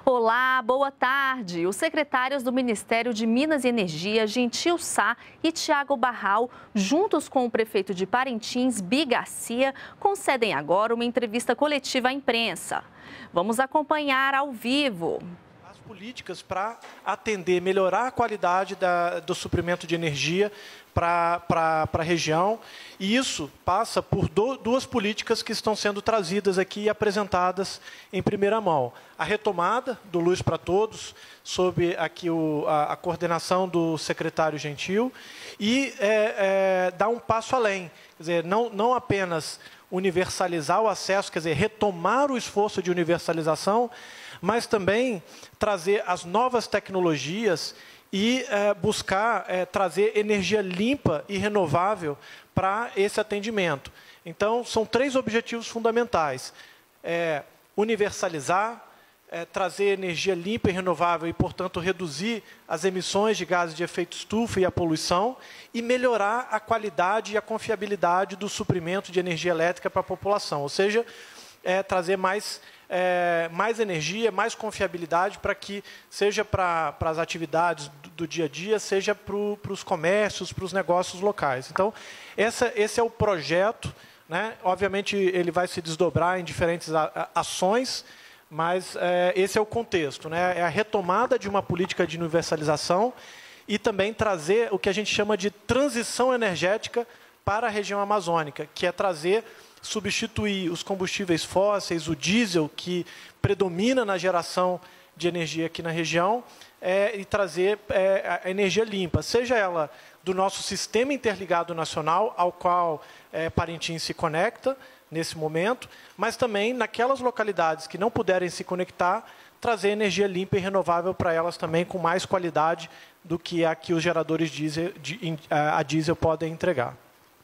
Olá, boa tarde. Os secretários do Ministério de Minas e Energia, Gentil Sá e Tiago Barral, juntos com o prefeito de Parintins, Bi Garcia, concedem agora uma entrevista coletiva à imprensa. Vamos acompanhar ao vivo. As políticas para atender, melhorar a qualidade do suprimento de energia para a região. E isso passa por duas políticas que estão sendo trazidas aqui e apresentadas em primeira mão. A retomada do Luz para Todos, sob aqui a coordenação do secretário Gentil, e dar um passo além. Quer dizer, não apenas universalizar o acesso, quer dizer, retomar o esforço de universalização, mas também trazer as novas tecnologias e buscar trazer energia limpa e renovável para esse atendimento. Então, são 3 objetivos fundamentais. Universalizar, trazer energia limpa e renovável e, portanto, reduzir as emissões de gases de efeito estufa e a poluição e melhorar a qualidade e a confiabilidade do suprimento de energia elétrica para a população, ou seja, trazer mais energia, mais confiabilidade para que, seja para as atividades do dia a dia, seja para os comércios, para os negócios locais. Então, esse é o projeto, né? Obviamente, ele vai se desdobrar em diferentes ações, mas esse é o contexto, né? É a retomada de uma política de universalização e também trazer o que a gente chama de transição energética para a região amazônica, que é substituir os combustíveis fósseis, o diesel, que predomina na geração de energia aqui na região, e trazer a energia limpa, seja ela do nosso sistema interligado nacional, ao qual Parintins se conecta nesse momento, mas também naquelas localidades que não puderem se conectar, trazer energia limpa e renovável para elas também, com mais qualidade do que a que os geradores a diesel podem entregar.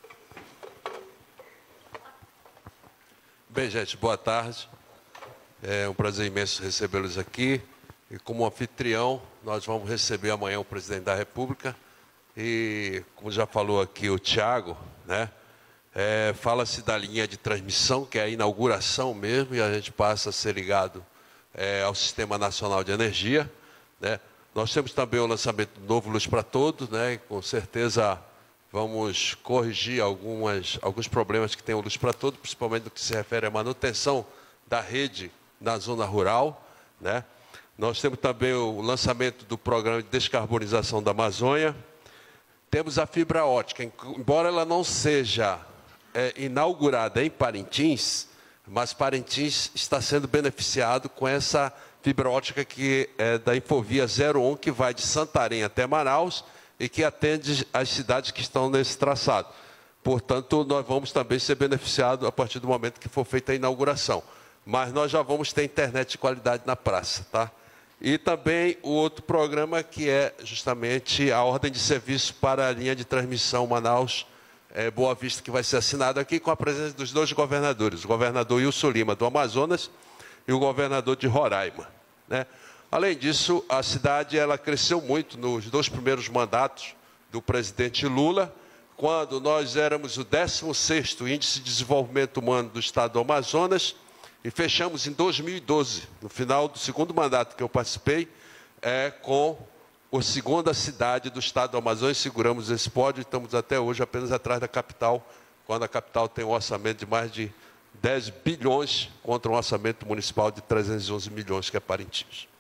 Bem, gente, boa tarde. É um prazer imenso recebê-los aqui. E como anfitrião, nós vamos receber amanhã o presidente da República. E, como já falou aqui o Tiago, né, fala-se da linha de transmissão, que é a inauguração mesmo, e a gente passa a ser ligado ao Sistema Nacional de Energia, né. Nós temos também o lançamento do novo Luz para Todos, né, e com certeza vamos corrigir alguns problemas que tem o Luz para Todos, principalmente no que se refere à manutenção da rede na zona rural, né? Nós temos também o lançamento do programa de descarbonização da Amazônia. Temos a fibra ótica, embora ela não seja inaugurada em Parintins, mas Parintins está sendo beneficiado com essa fibra ótica que é da Infovia 01, que vai de Santarém até Manaus, e que atende as cidades que estão nesse traçado. Portanto, nós vamos também ser beneficiados a partir do momento que for feita a inauguração. Mas nós já vamos ter internet de qualidade na praça, tá? E também o outro programa, que é justamente a ordem de serviço para a linha de transmissão Manaus Boa Vista, que vai ser assinado aqui com a presença dos 2 governadores, o governador Wilson Lima, do Amazonas, e o governador de Roraima, né? Além disso, a cidade cresceu muito nos 2 primeiros mandatos do presidente Lula, quando nós éramos o 16º Índice de Desenvolvimento Humano do Estado do Amazonas, e fechamos em 2012, no final do 2º mandato que eu participei, com a segunda cidade do Estado do Amazonas. Seguramos esse pódio e estamos até hoje apenas atrás da capital, quando a capital tem um orçamento de mais de 10 bilhões contra um orçamento municipal de 311 milhões, que é Parintins.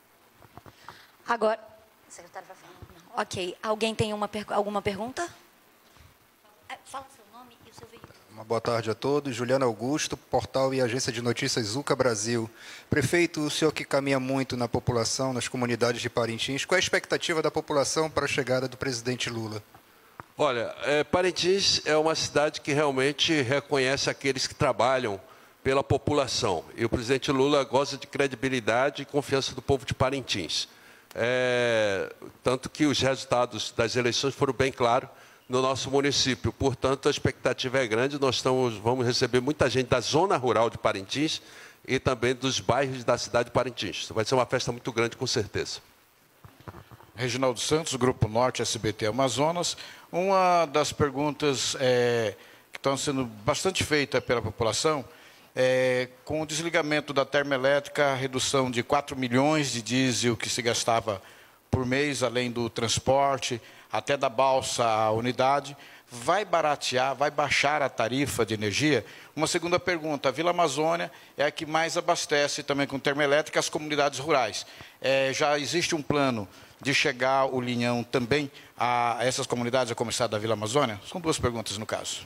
Agora, secretário vai falar. Ok. Alguém tem alguma pergunta? Fala seu nome e o seu veículo. Uma boa tarde a todos. Juliano Augusto, portal e agência de notícias Zuca Brasil. Prefeito, o senhor que caminha muito na população, nas comunidades de Parintins, qual é a expectativa da população para a chegada do presidente Lula? Olha, Parintins é uma cidade que realmente reconhece aqueles que trabalham pela população. E o presidente Lula goza de credibilidade e confiança do povo de Parintins. Tanto que os resultados das eleições foram bem claros no nosso município. Portanto, a expectativa é grande. Nós vamos receber muita gente da zona rural de Parintins e também dos bairros da cidade de Parintins. Vai ser uma festa muito grande, com certeza. Reginaldo Santos, Grupo Norte, SBT Amazonas. Uma das perguntas que estão sendo bastante feitas pela população Com o desligamento da termoelétrica, a redução de 4 milhões de diesel que se gastava por mês, além do transporte, até da balsa à unidade, vai baratear, vai baixar a tarifa de energia? Uma segunda pergunta, a Vila Amazônia é a que mais abastece também com termoelétrica as comunidades rurais. Já existe um plano de chegar o linhão também a essas comunidades, a começar da Vila Amazônia? São duas perguntas no caso.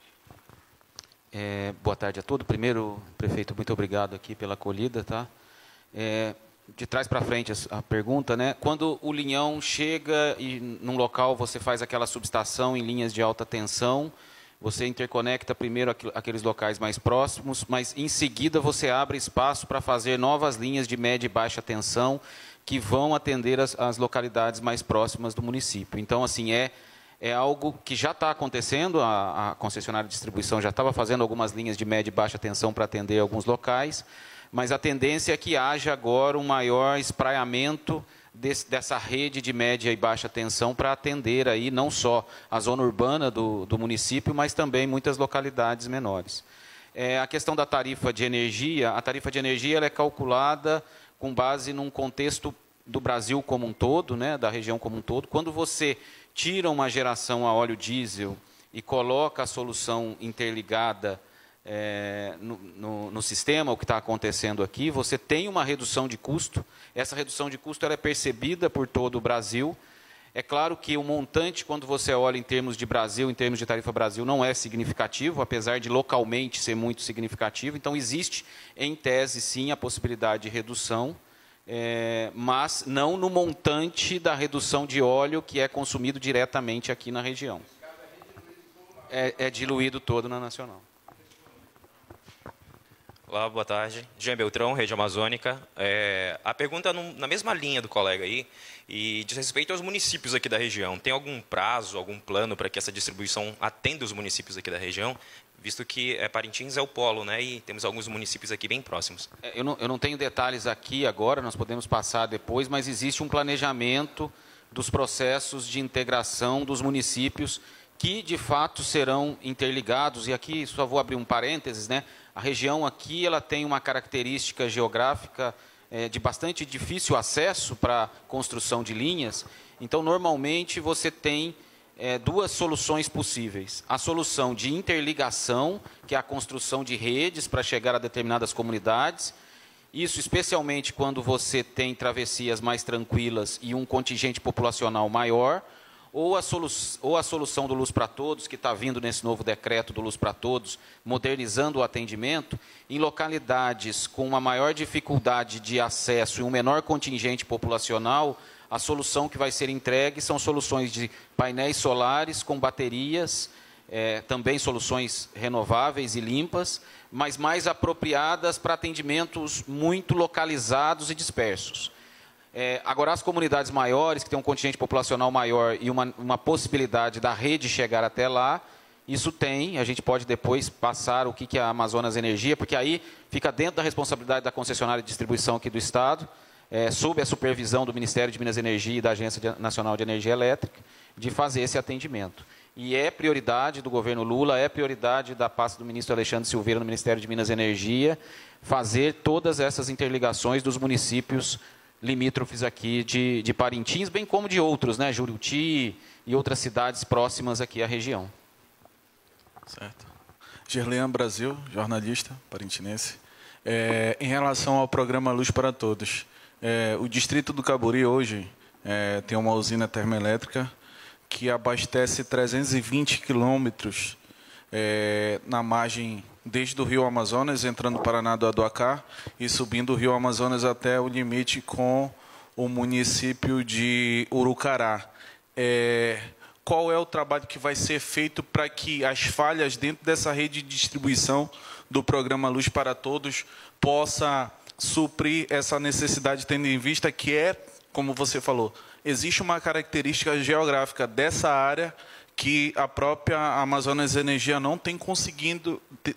Boa tarde a todos. Primeiro, prefeito, muito obrigado aqui pela acolhida, tá? De trás para frente a pergunta, né? Quando o linhão chega e num local você faz aquela subestação em linhas de alta tensão, você interconecta primeiro aqueles locais mais próximos, mas em seguida você abre espaço para fazer novas linhas de média e baixa tensão que vão atender as localidades mais próximas do município. Então, assim, é algo que já está acontecendo, a concessionária de distribuição já estava fazendo algumas linhas de média e baixa tensão para atender alguns locais, mas a tendência é que haja agora um maior espraiamento dessa rede de média e baixa tensão para atender aí não só a zona urbana do município, mas também muitas localidades menores. A questão da tarifa de energia, a tarifa de energia ela é calculada com base num contexto do Brasil como um todo, né, da região como um todo. Quando você tira uma geração a óleo diesel e coloca a solução interligada no sistema, o que está acontecendo aqui, você tem uma redução de custo. Essa redução de custo ela é percebida por todo o Brasil. É claro que o montante, quando você olha em termos de Brasil, em termos de tarifa Brasil, não é significativo, apesar de localmente ser muito significativo. Então, existe, em tese, sim, a possibilidade de redução, mas não no montante da redução de óleo que é consumido diretamente aqui na região. É diluído todo na nacional. Olá, boa tarde. Jean Beltrão, Rede Amazônica. A pergunta na mesma linha do colega aí, e diz respeito aos municípios aqui da região. Tem algum prazo, algum plano para que essa distribuição atenda os municípios aqui da região? Visto que Parintins é o polo, né? E temos alguns municípios aqui bem próximos. Eu não tenho detalhes aqui agora, nós podemos passar depois, mas existe um planejamento dos processos de integração dos municípios que, de fato, serão interligados. E aqui, só vou abrir um parênteses, né? A região aqui ela tem uma característica geográfica de bastante difícil acesso para a construção de linhas. Então, normalmente, você tem duas soluções possíveis. A solução de interligação, que é a construção de redes para chegar a determinadas comunidades. Isso especialmente quando você tem travessias mais tranquilas e um contingente populacional maior. Ou a solução do Luz para Todos, que está vindo nesse novo decreto do Luz para Todos, modernizando o atendimento, em localidades com uma maior dificuldade de acesso e um menor contingente populacional, a solução que vai ser entregue são soluções de painéis solares com baterias, também soluções renováveis e limpas, mas mais apropriadas para atendimentos muito localizados e dispersos. Agora, as comunidades maiores, que têm um contingente populacional maior e uma possibilidade da rede chegar até lá, isso tem, a gente pode depois passar o que é a Amazonas Energia, porque aí fica dentro da responsabilidade da concessionária de distribuição aqui do Estado, sob a supervisão do Ministério de Minas e Energia e da Agência Nacional de Energia Elétrica, de fazer esse atendimento. E é prioridade do governo Lula, é prioridade da pasta do ministro Alexandre Silveira no Ministério de Minas e Energia, fazer todas essas interligações dos municípios limítrofes aqui de Parintins, bem como de outros, né, Juruti e outras cidades próximas aqui à região. Certo. Gerlean Brasil, jornalista parintinense. Em relação ao programa Luz para Todos, o distrito do Caburi hoje tem uma usina termoelétrica que abastece 320 quilômetros na margem desde o Rio Amazonas, entrando no Paraná do Adoacá e subindo o Rio Amazonas até o limite com o município de Urucará. Qual é o trabalho que vai ser feito para que as falhas dentro dessa rede de distribuição do programa Luz para Todos possa suprir essa necessidade, tendo em vista que como você falou, existe uma característica geográfica dessa área que a própria Amazonas Energia não tem conseguido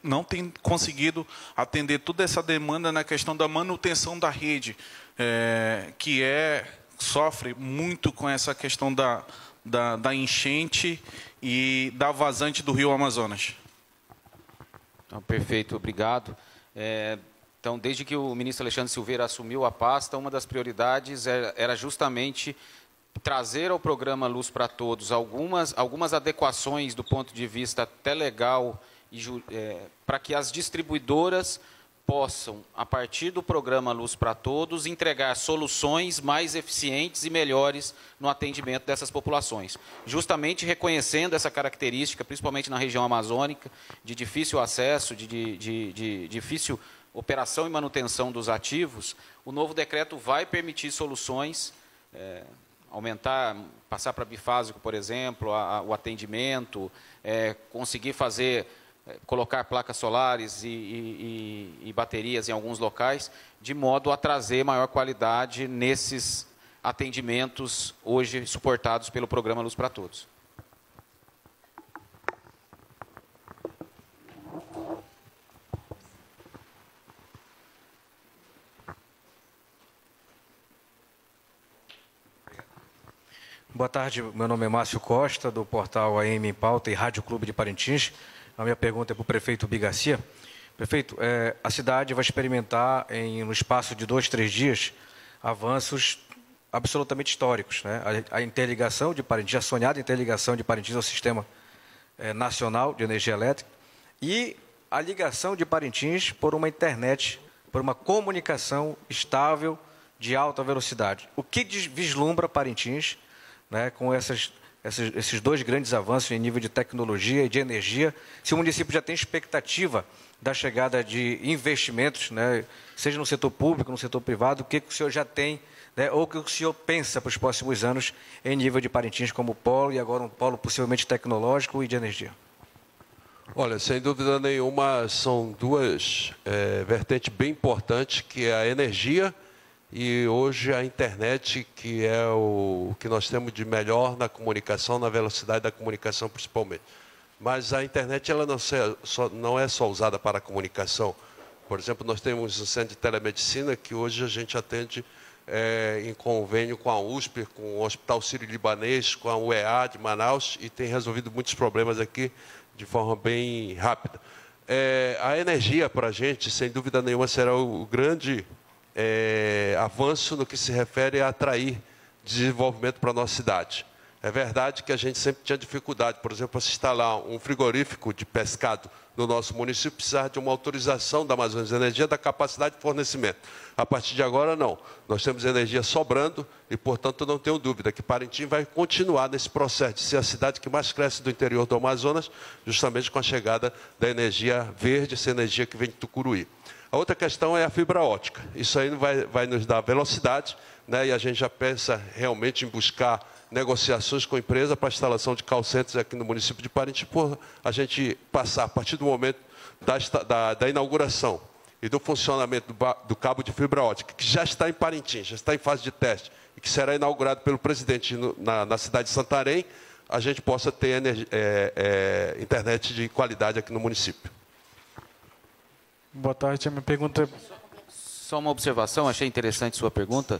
atender toda essa demanda na questão da manutenção da rede, que sofre muito com essa questão da enchente e da vazante do Rio Amazonas. Perfeito, obrigado. Então, desde que o ministro Alexandre Silveira assumiu a pasta, uma das prioridades era justamente trazer ao programa Luz para Todos algumas adequações do ponto de vista até legal, para que as distribuidoras possam, a partir do programa Luz para Todos, entregar soluções mais eficientes e melhores no atendimento dessas populações. Justamente reconhecendo essa característica, principalmente na região amazônica, de difícil acesso, de difícil operação e manutenção dos ativos, o novo decreto vai permitir soluções, aumentar, passar para bifásico, por exemplo, o atendimento, conseguir colocar placas solares e baterias em alguns locais, de modo a trazer maior qualidade nesses atendimentos hoje suportados pelo programa Luz para Todos. Boa tarde, meu nome é Márcio Costa, do portal AM em Pauta e Rádio Clube de Parintins. A minha pergunta é para o prefeito Bigarcia. Prefeito, a cidade vai experimentar, no espaço de 2, 3 dias, avanços absolutamente históricos, né? A interligação de Parintins, a sonhada interligação de Parintins ao Sistema Nacional de Energia Elétrica e a ligação de Parintins por uma internet, por uma comunicação estável de alta velocidade. O que vislumbra Parintins, né, com esses 2 grandes avanços em nível de tecnologia e de energia, se o município já tem expectativa da chegada de investimentos, né, seja no setor público, no setor privado, o que o senhor já tem, né, ou o que o senhor pensa para os próximos anos em nível de Parintins como polo, e agora um polo possivelmente tecnológico e de energia? Olha, sem dúvida nenhuma, são 2 vertentes bem importantes, que é a energia e hoje a internet, que é o que nós temos de melhor na comunicação, na velocidade da comunicação principalmente. Mas a internet ela não é só usada para a comunicação. Por exemplo, nós temos um centro de telemedicina que hoje a gente atende em convênio com a USP, com o Hospital Sírio-Libanês, com a UEA de Manaus, e tem resolvido muitos problemas aqui de forma bem rápida. A energia para a gente, sem dúvida nenhuma, será o grande avanço no que se refere a atrair desenvolvimento para a nossa cidade. É verdade que a gente sempre tinha dificuldade, por exemplo, para se instalar um frigorífico de pescado no nosso município, precisar de uma autorização da Amazonas Energia da capacidade de fornecimento. A partir de agora, não. Nós temos energia sobrando e, portanto, não tenho dúvida que Parintins vai continuar nesse processo de ser a cidade que mais cresce do interior do Amazonas, justamente com a chegada da energia verde, essa energia que vem de Tucuruí. A outra questão é a fibra ótica. Isso aí vai nos dar velocidade, né? E a gente já pensa realmente em buscar negociações com a empresa para a instalação de call centers aqui no município de Parintins, por a gente passar, a partir do momento da inauguração e do funcionamento do cabo de fibra ótica, que já está em Parintins, já está em fase de teste, e que será inaugurado pelo presidente na cidade de Santarém, a gente possa ter internet de qualidade aqui no município. Boa tarde, a minha pergunta... Só uma observação, achei interessante sua pergunta,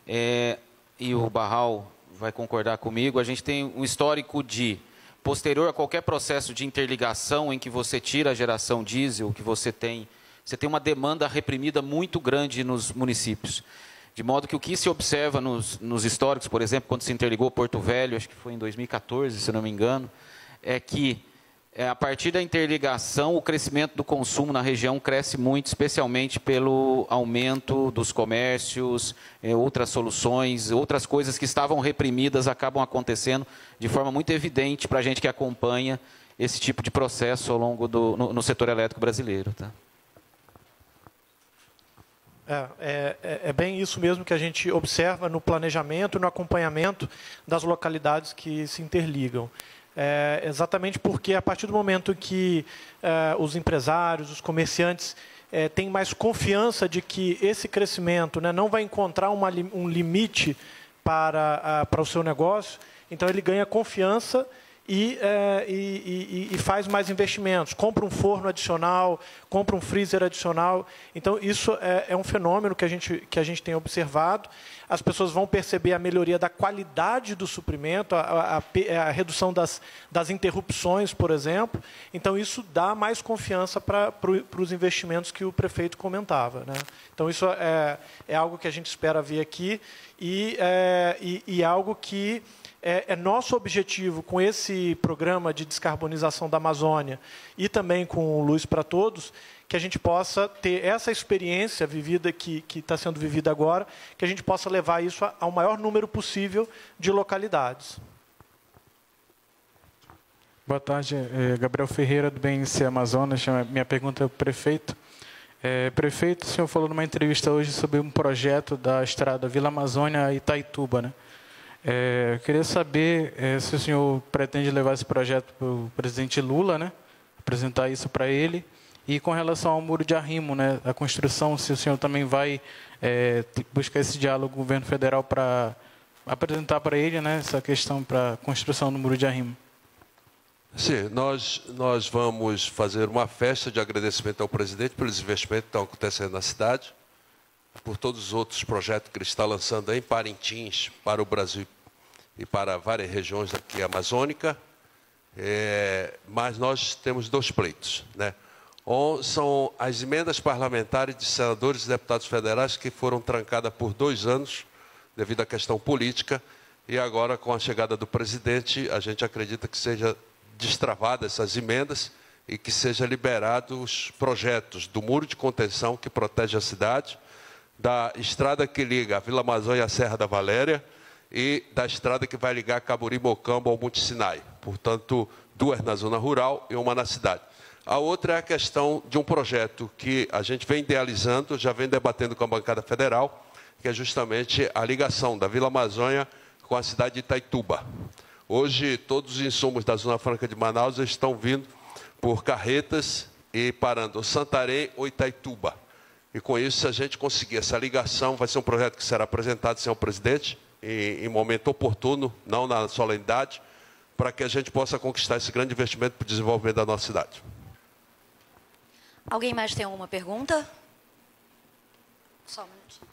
e o Barral vai concordar comigo. A gente tem um histórico posterior a qualquer processo de interligação em que você tira a geração diesel, que você tem uma demanda reprimida muito grande nos municípios. De modo que o que se observa nos históricos, por exemplo, quando se interligou Porto Velho, acho que foi em 2014, se não me engano, é que a partir da interligação, o crescimento do consumo na região cresce muito, especialmente pelo aumento dos comércios, outras soluções, outras coisas que estavam reprimidas acabam acontecendo de forma muito evidente para a gente que acompanha esse tipo de processo ao longo no setor elétrico brasileiro. Tá? É bem isso mesmo que a gente observa no planejamento e no acompanhamento das localidades que se interligam. Exatamente porque a partir do momento que os empresários, os comerciantes têm mais confiança de que esse crescimento, né, não vai encontrar um limite para o seu negócio, então ele ganha confiança e faz mais investimentos, compra um forno adicional, compra um freezer adicional. Então, isso é um fenômeno que a gente tem observado. As pessoas vão perceber a melhoria da qualidade do suprimento, a redução das interrupções, por exemplo. Então, isso dá mais confiança para os investimentos que o prefeito comentava, né? Então, isso é algo que a gente espera ver aqui e algo que é nosso objetivo com esse programa de descarbonização da Amazônia e também com o Luz para Todos, que a gente possa ter essa experiência vivida que está sendo vivida agora, que a gente possa levar isso ao maior número possível de localidades. Boa tarde, Gabriel Ferreira, do BNC Amazonas. Minha pergunta é para o prefeito. Prefeito, o senhor falou numa entrevista hoje sobre um projeto da estrada Vila Amazônia a Itaituba, né? Eu queria saber se o senhor pretende levar esse projeto para o presidente Lula, né? Apresentar isso para ele. E com relação ao muro de arrimo, né? A construção, se o senhor também vai buscar esse diálogo com o governo federal para apresentar para ele, né, essa questão para a construção do muro de arrimo. Sim, nós vamos fazer uma festa de agradecimento ao presidente pelos investimentos que estão acontecendo na cidade, por todos os outros projetos que ele está lançando em Parintins, para o Brasil e para várias regiões aqui amazônicas. Mas nós temos dois pleitos, né? São as emendas parlamentares de senadores e deputados federais que foram trancadas por 2 anos devido à questão política, e agora, com a chegada do presidente, a gente acredita que seja destravada essas emendas e que seja liberados os projetos do muro de contenção que protege a cidade, da estrada que liga a Vila Amazônia à Serra da Valéria e da estrada que vai ligar Caburi-Mocambo ao Monte Sinai. Portanto, 2 na zona rural e 1 na cidade. A outra é a questão de um projeto que a gente vem idealizando, já vem debatendo com a bancada federal, que é justamente a ligação da Vila Amazônia com a cidade de Itaituba. Hoje, todos os insumos da Zona Franca de Manaus estão vindo por carretas e parando ou Santarém ou Itaituba. E com isso, se a gente conseguir essa ligação, vai ser um projeto que será apresentado, senhor presidente, em momento oportuno, não na solenidade, para que a gente possa conquistar esse grande investimento para o desenvolvimento da nossa cidade. Alguém mais tem alguma pergunta? Só um minutinho.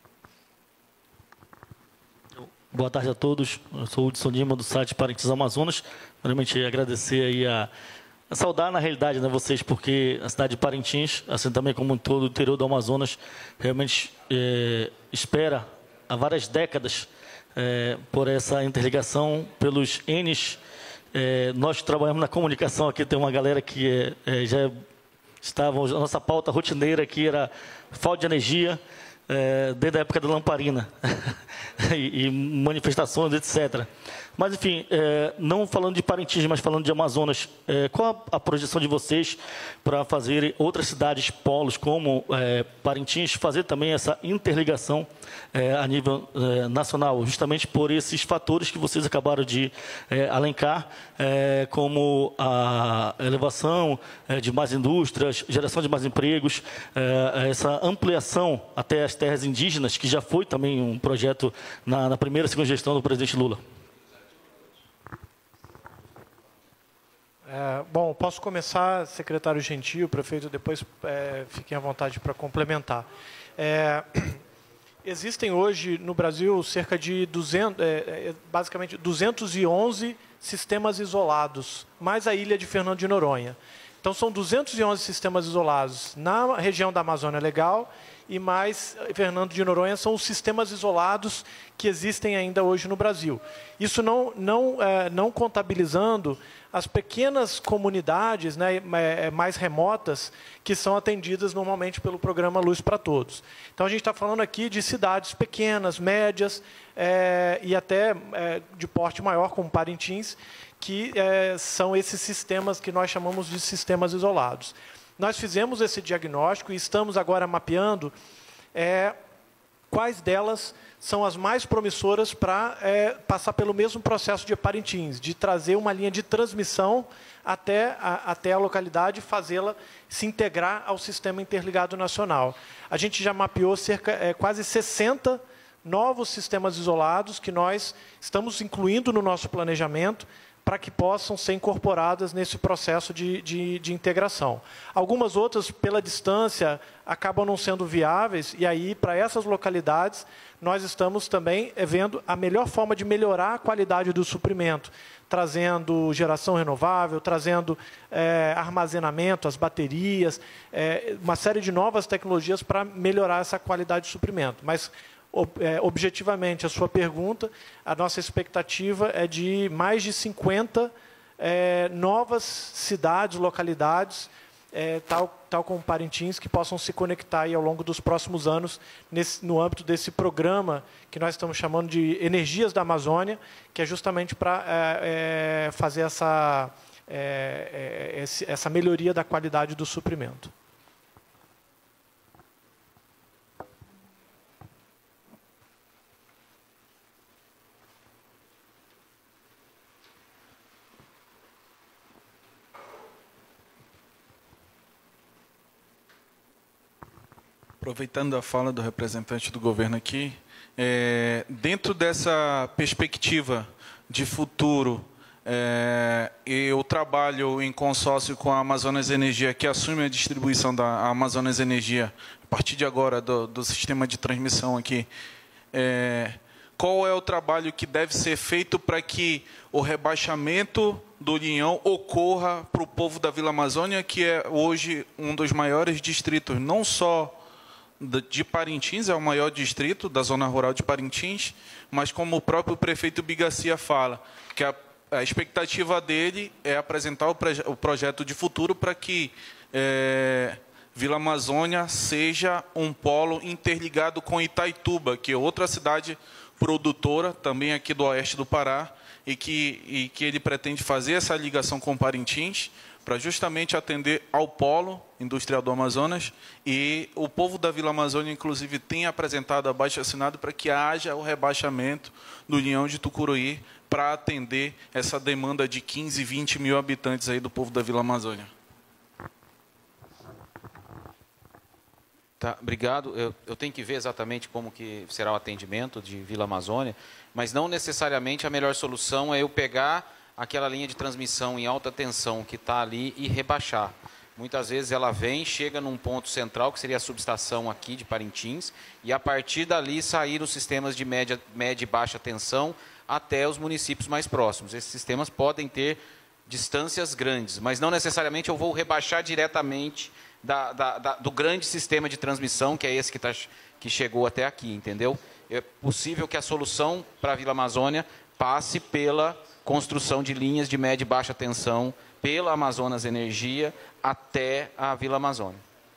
Boa tarde a todos. Eu sou o Hudson Lima, do site Parintins Amazonas. Primeiramente, agradecer aí a saudar, na realidade, né, vocês, porque a cidade de Parintins, assim também como todo o interior do Amazonas, realmente espera há várias décadas por essa interligação, pelos Ns. Nós trabalhamos na comunicação aqui, tem uma galera que já estavam, a nossa pauta rotineira aqui era falta de energia, desde a época da lamparina, e manifestações, etc. Mas, enfim, não falando de Parintins, mas falando de Amazonas, qual a projeção de vocês para fazer outras cidades polos como Parintins, fazer também essa interligação a nível nacional, justamente por esses fatores que vocês acabaram de alencar, como a elevação de mais indústrias, geração de mais empregos, essa ampliação até as terras indígenas, que já foi também um projeto na primeira e segunda gestão do presidente Lula? Bom, posso começar, secretário Gentil, prefeito, depois fiquem à vontade para complementar. Existem hoje no Brasil cerca de basicamente 211 sistemas isolados, mais a ilha de Fernando de Noronha. Então, são 211 sistemas isolados na região da Amazônia Legal e mais Fernando de Noronha são os sistemas isolados que existem ainda hoje no Brasil. Isso não contabilizando as pequenas comunidades, né, mais remotas que são atendidas normalmente pelo programa Luz para Todos. Então, a gente está falando aqui de cidades pequenas, médias e até de porte maior, como Parintins, que são esses sistemas que nós chamamos de sistemas isolados. Nós fizemos esse diagnóstico e estamos agora mapeando quais delas são as mais promissoras para passar pelo mesmo processo de Parintins, de trazer uma linha de transmissão até a localidade e fazê-la se integrar ao Sistema Interligado Nacional. A gente já mapeou quase 60 novos sistemas isolados que nós estamos incluindo no nosso planejamento para que possam ser incorporadas nesse processo de integração. Algumas outras, pela distância, acabam não sendo viáveis, e aí, para essas localidades, nós estamos também vendo a melhor forma de melhorar a qualidade do suprimento, trazendo geração renovável, trazendo armazenamento, as baterias, uma série de novas tecnologias para melhorar essa qualidade de suprimento. Mas, objetivamente, a sua pergunta, a nossa expectativa é de mais de 50 novas cidades, localidades, tal como Parintins, que possam se conectar aí ao longo dos próximos anos no âmbito desse programa que nós estamos chamando de Energias da Amazônia, que é justamente para fazer essa melhoria da qualidade do suprimento. Aproveitando a fala do representante do governo aqui, dentro dessa perspectiva de futuro, eu trabalho em consórcio com a Amazonas Energia, que assume a distribuição da Amazonas Energia, a partir de agora, do sistema de transmissão aqui. Qual é o trabalho que deve ser feito para que o rebaixamento do Linhão ocorra para o povo da Vila Amazônia, que é hoje um dos maiores distritos, não só de Parintins, é o maior distrito da zona rural de Parintins, mas como o próprio prefeito Bigacia fala, que a expectativa dele é apresentar o projeto de futuro para que Vila Amazônia seja um polo interligado com Itaituba, que é outra cidade produtora, também aqui do oeste do Pará, e que ele pretende fazer essa ligação com Parintins, para justamente atender ao polo industrial do Amazonas, e o povo da Vila Amazônia, inclusive, tem apresentado abaixo-assinado para que haja o rebaixamento do Linhão de Tucuruí para atender essa demanda de 15, 20 mil habitantes aí do povo da Vila Amazônia. Tá, obrigado. Eu tenho que ver exatamente como que será o atendimento de Vila Amazônia, mas não necessariamente a melhor solução é eu pegar aquela linha de transmissão em alta tensão que está ali e rebaixar. Muitas vezes ela vem, chega num ponto central, que seria a subestação aqui de Parintins, e a partir dali sair os sistemas de média e baixa tensão até os municípios mais próximos. Esses sistemas podem ter distâncias grandes, mas não necessariamente eu vou rebaixar diretamente do grande sistema de transmissão, que é esse que chegou até aqui, entendeu? É possível que a solução para a Vila Amazônia passe pela construção de linhas de média e baixa tensão pela Amazonas Energia até a Vila Amazônia.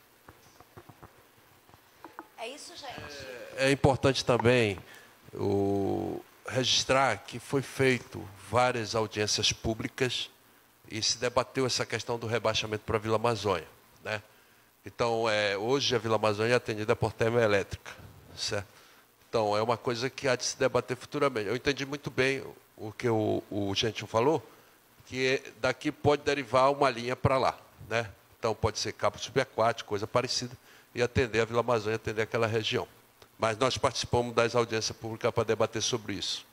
É isso, gente. É importante também registrar que foi feito várias audiências públicas e se debateu essa questão do rebaixamento para a Vila Amazônia, né? Então, hoje a Vila Amazônia é atendida por termoelétrica, certo? Então, é uma coisa que há de se debater futuramente. Eu entendi muito bem o que o Gentil falou, que daqui pode derivar uma linha para lá, né? Então, pode ser cabo subaquático, coisa parecida, e atender a Vila Amazônia, atender aquela região. Mas nós participamos das audiências públicas para debater sobre isso.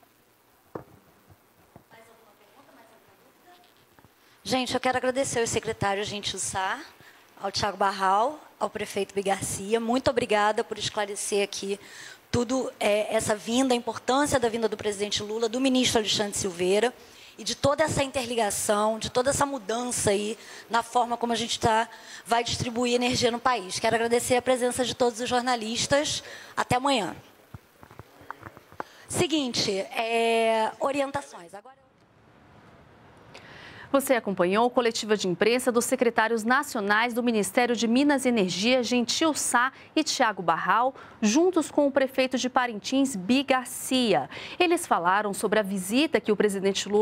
Mais alguma pergunta? Mais alguma dúvida? Gente, eu quero agradecer ao secretário Gentil Sá, ao Tiago Barral, ao prefeito Bigarcia. Muito obrigada por esclarecer aqui tudo essa vinda, a importância da vinda do presidente Lula, do ministro Alexandre Silveira, e de toda essa interligação, de toda essa mudança aí na forma como a gente vai distribuir energia no país. Quero agradecer a presença de todos os jornalistas. Até amanhã. Seguinte, orientações. Agora... Você acompanhou a coletiva de imprensa dos secretários nacionais do Ministério de Minas e Energia, Gentil Sá e Tiago Barral, juntos com o prefeito de Parintins, Bigarcia. Eles falaram sobre a visita que o presidente Lula